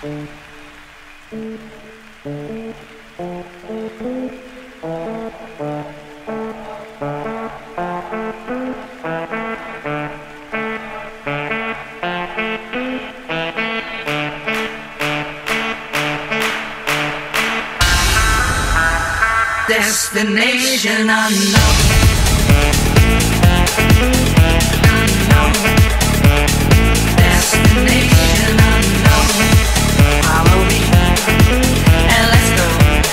Destination unknown. Destination unknown. Follow me and let's go.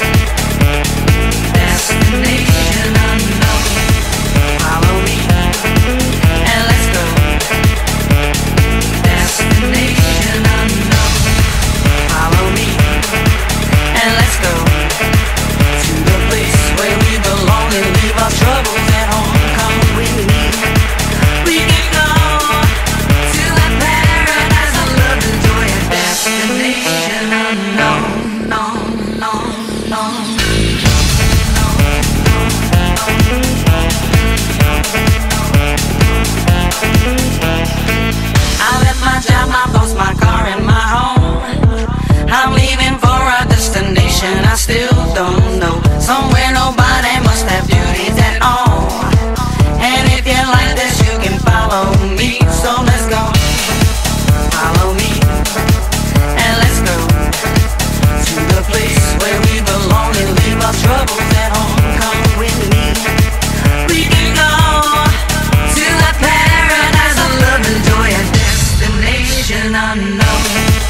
Destination unknown. Follow me and let's go. Destination unknown. Follow me and let's go to the place where we belong and leave our troubles at home. Come with me. We can go to that paradise of love and joy and destination unknown. No, no, no. I left my job, my boss, my car, and my home. I'm leaving for a destination I still don't know. Somewhere nobody must have duties at all. And if you like this, you can follow me. So let's go. Follow me and let's go to the place where we belong and leave our troubles at home. Come with me. We can go to that paradise of love and joy and destination unknown.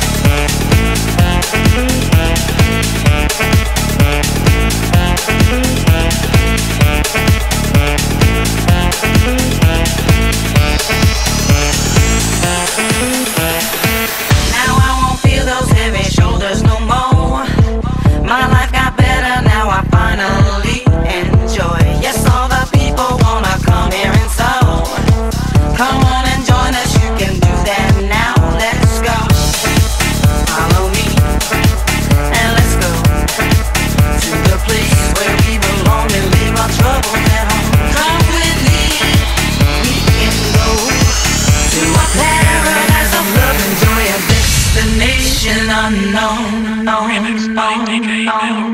Now I won't feel those heavy shoulders no more. My life got better, now I finally enjoy. Yes, all the people wanna come here and so come on and join us, you can do that now. Let's go. Follow me and let's go to the place where we belong and leave our troubles at home. Come with me, we can go to a paradise of love and joy, a destination unknown. Remix by DK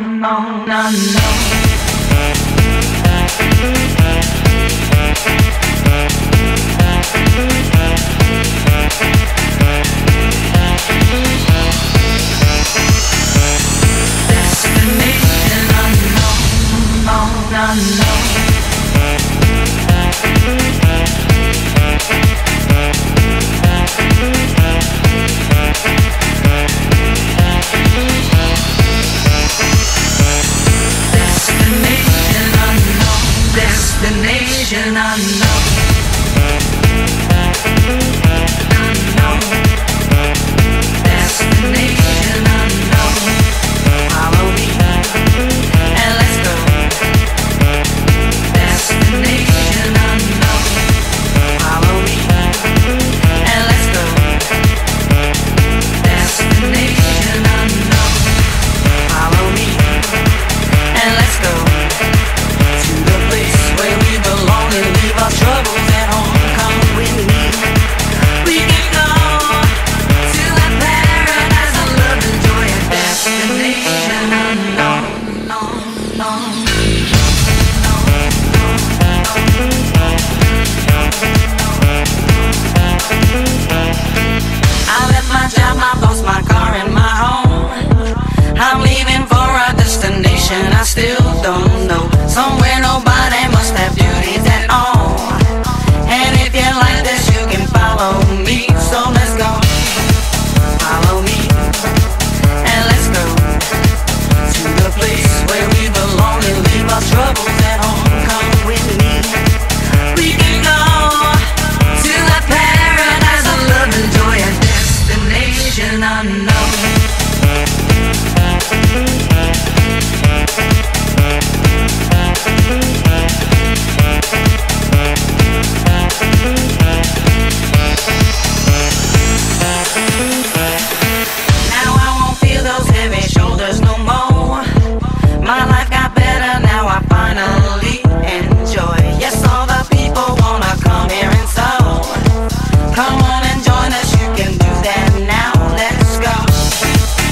Destination unknown, unknown. Destination unknown, destination unknown. Unknown. Destination unknown. Follow me and let's go. Destination unknown. Follow me and let's go. Destination unknown. Follow me and let's go to the place where we belong and leave our troubles at home. Come with me. We can go to that paradise of love and joy and destination unknown. No, no. I left my job, my boss, my car, and my home. I'm leaving for a destination I still don't know. Somewhere nobody must have duties at all. And if you like this, you can follow me. So let's go. Follow me and let's go to the place where we belong and leave our troubles at home. Come with me. We can go to that paradise of love and joy and destination unknown. Now I won't feel those heavy shoulders no more. My life got better, now I finally enjoy. Yes, all the people wanna come here and so come on and join us, you can do that now. Let's go.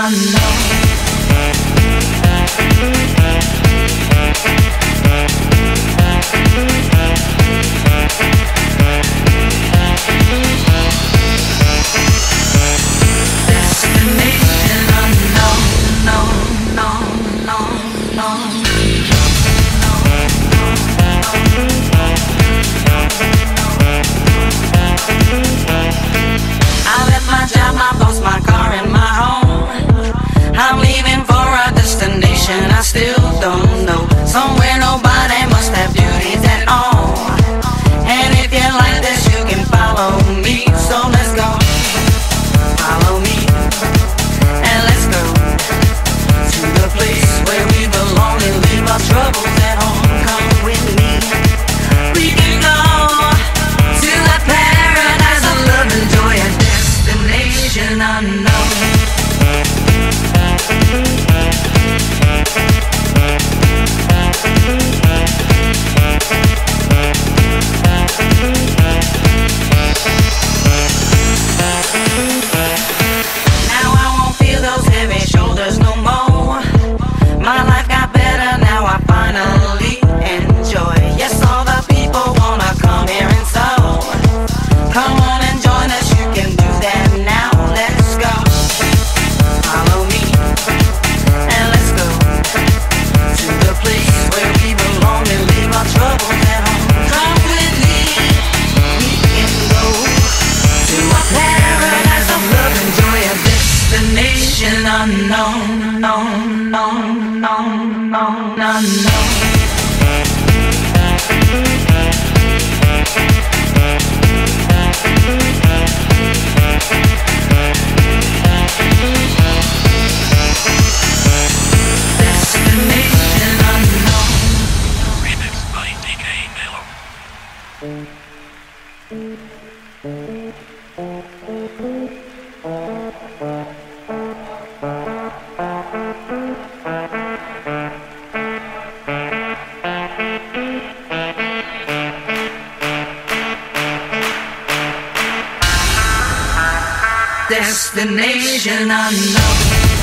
Destination unknown.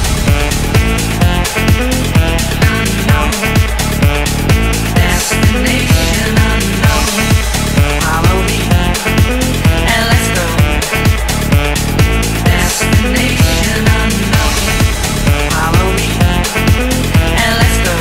Destination unknown. Follow me and let's go. Destination unknown. Follow me and let's go.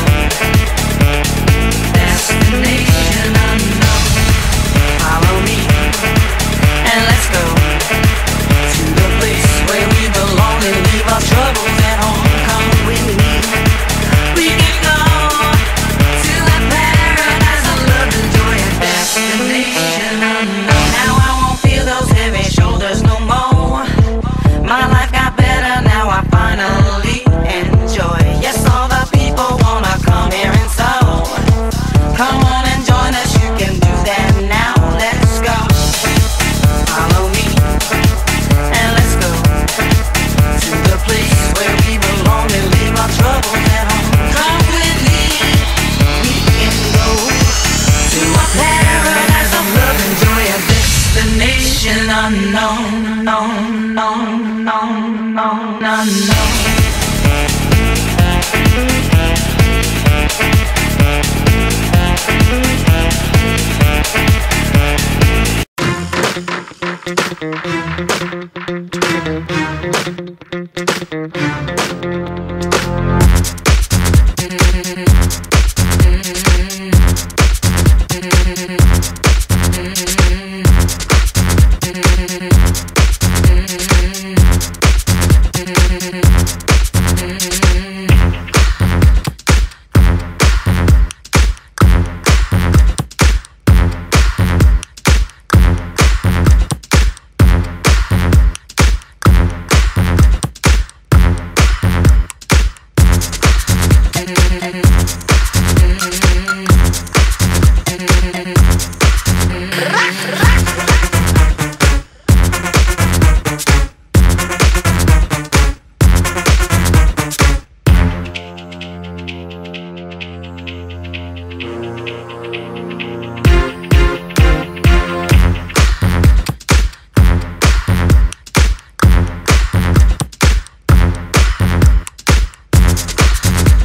Destination unknown. Follow me and let's go to the place where we belong and leave our troubles at home. Come with me. We can go to that paradise of love and joy and destination unknown. Now I won't feel those heavy shoulders no more. My life got better now. I finally enjoy. Yes, all the people wanna come here and so come on and join us. You can do that now. Let's go. Follow me and let's go to the place where we belong and leave our troubles at home. Come with me, we can go to a paradise of love and joy, a destination unknown, unknown.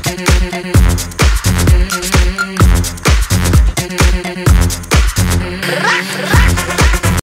Rock, rock.